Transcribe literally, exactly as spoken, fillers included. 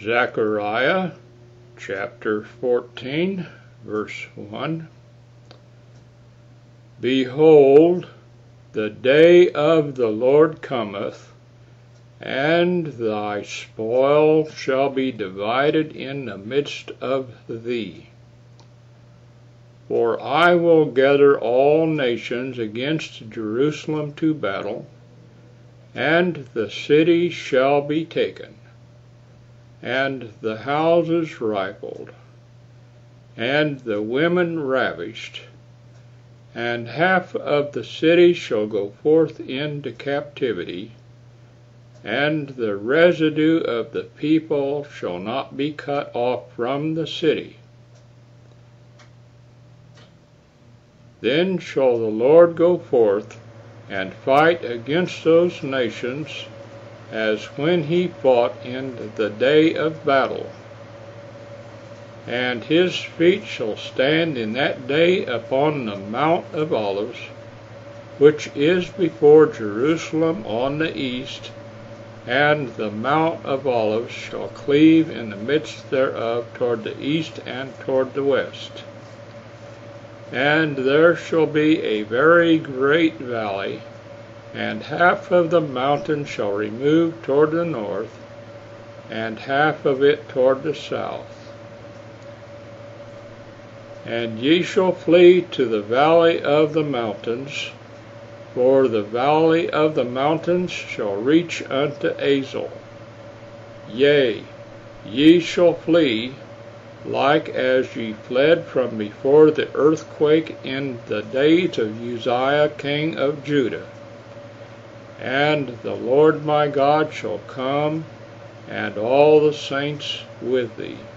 Zechariah chapter fourteen, verse one. Behold, the day of the Lord cometh, and thy spoil shall be divided in the midst of thee. For I will gather all nations against Jerusalem to battle, and the city shall be taken, and the houses rifled, and the women ravished, and half of the city shall go forth into captivity, and the residue of the people shall not be cut off from the city. Then shall the Lord go forth and fight against those nations, as when he fought in the day of battle. And his feet shall stand in that day upon the Mount of Olives, which is before Jerusalem on the east, and the Mount of Olives shall cleave in the midst thereof toward the east and toward the west. And there shall be a very great valley, and half of the mountain shall remove toward the north, and half of it toward the south. And ye shall flee to the valley of the mountains, for the valley of the mountains shall reach unto Azel. Yea, ye shall flee, like as ye fled from before the earthquake in the days of Uzziah king of Judah. And the Lord my God shall come, and all the saints with thee.